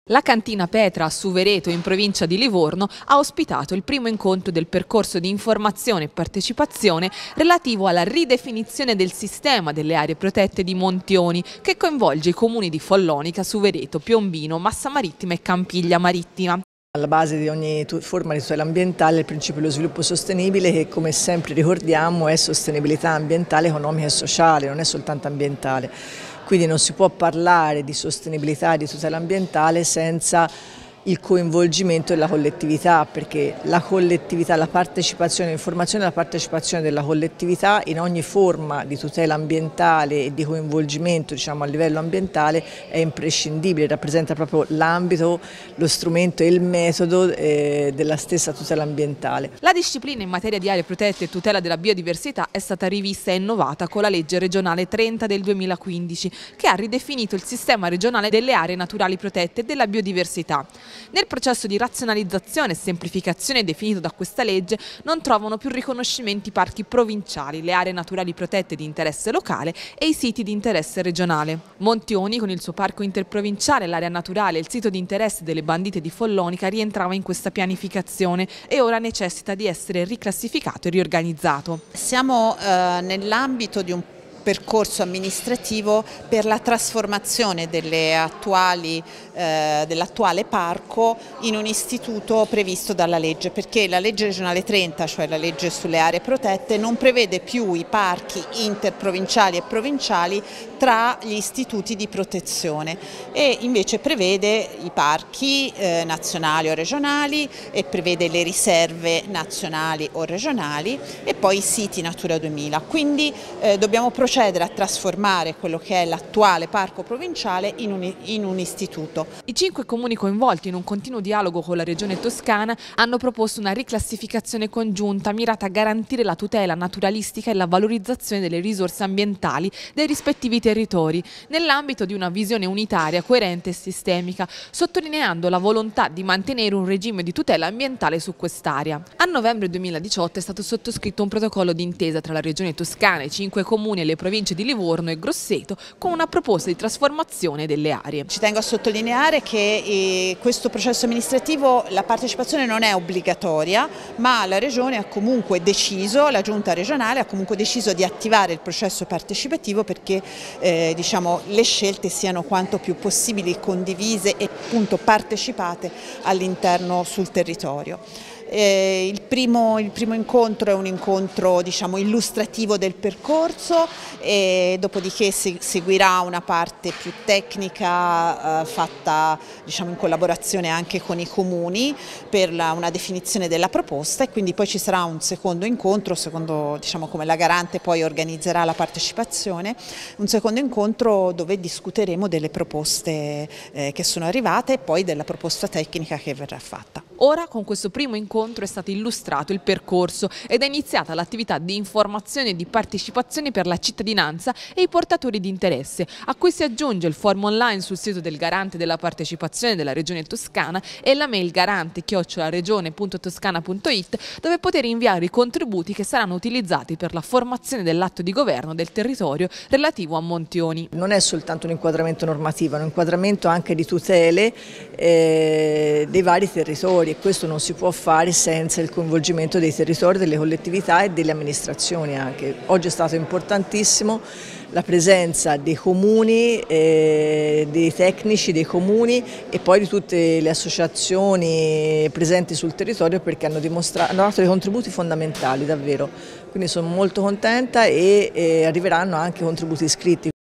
La cantina Petra a Suvereto, in provincia di Livorno, ha ospitato il primo incontro del percorso di informazione e partecipazione relativo alla ridefinizione del sistema delle aree protette di Montioni, che coinvolge i comuni di Follonica, Suvereto, Piombino, Massa Marittima e Campiglia Marittima. Alla base di ogni forma di tutela ambientale è il principio dello sviluppo sostenibile che, come sempre ricordiamo, è sostenibilità ambientale, economica e sociale, non è soltanto ambientale. Quindi non si può parlare di sostenibilità e di tutela ambientale senza il coinvolgimento della collettività, perché la collettività, la partecipazione, l'informazione e la partecipazione della collettività in ogni forma di tutela ambientale e di coinvolgimento, diciamo, a livello ambientale è imprescindibile, rappresenta proprio l'ambito, lo strumento e il metodo della stessa tutela ambientale. La disciplina in materia di aree protette e tutela della biodiversità è stata rivista e innovata con la legge regionale 30 del 2015, che ha ridefinito il sistema regionale delle aree naturali protette e della biodiversità. Nel processo di razionalizzazione e semplificazione definito da questa legge non trovano più riconoscimenti i parchi provinciali, le aree naturali protette di interesse locale e i siti di interesse regionale. Montioni, con il suo parco interprovinciale, l'area naturale e il sito di interesse delle Bandite di Follonica, rientrava in questa pianificazione e ora necessita di essere riclassificato e riorganizzato. Siamo nell'ambito di un percorso amministrativo per la trasformazione dell'attuale parco in un istituto previsto dalla legge, perché la legge regionale 30, cioè la legge sulle aree protette, non prevede più i parchi interprovinciali e provinciali tra gli istituti di protezione e invece prevede i parchi nazionali o regionali e prevede le riserve nazionali o regionali e poi i siti Natura 2000. Quindi dobbiamo procedere a trasformare quello che è l'attuale parco provinciale in un istituto. I 5 comuni coinvolti in un continuo dialogo con la Regione Toscana hanno proposto una riclassificazione congiunta mirata a garantire la tutela naturalistica e la valorizzazione delle risorse ambientali dei rispettivi territori, nell'ambito di una visione unitaria, coerente e sistemica, sottolineando la volontà di mantenere un regime di tutela ambientale su quest'area. A novembre 2018 è stato sottoscritto un protocollo d'intesa tra la Regione Toscana, i 5 comuni e le province di Livorno e Grosseto con una proposta di trasformazione delle aree. Ci tengo a sottolineare che questo processo amministrativo, la partecipazione non è obbligatoria, ma la Regione ha comunque deciso, la Giunta regionale ha comunque deciso di attivare il processo partecipativo perché diciamo, le scelte siano quanto più possibili condivise e appunto partecipate all'interno sul territorio. Il primo incontro è un incontro, diciamo, illustrativo del percorso e dopodiché seguirà una parte più tecnica fatta, diciamo, in collaborazione anche con i comuni per una definizione della proposta e quindi poi ci sarà un secondo incontro, secondo, diciamo, come la garante poi organizzerà la partecipazione, un secondo incontro dove discuteremo delle proposte che sono arrivate e poi della proposta tecnica che verrà fatta. Ora, con questo primo incontro, è stato illustrato il percorso ed è iniziata l'attività di informazione e di partecipazione per la cittadinanza e i portatori di interesse, a cui si aggiunge il forum online sul sito del Garante della partecipazione della Regione Toscana e la mail garante@regione.toscana.it, dove poter inviare i contributi che saranno utilizzati per la formazione dell'atto di governo del territorio relativo a Montioni. Non è soltanto un inquadramento normativo, è un inquadramento anche di tutele dei vari territori e questo non si può fare senza il coinvolgimento dei territori, delle collettività e delle amministrazioni anche. Oggi è stato importantissimo la presenza dei comuni, dei tecnici dei comuni e poi di tutte le associazioni presenti sul territorio perché hanno dato dei contributi fondamentali davvero. Quindi sono molto contenta e arriveranno anche contributi scritti.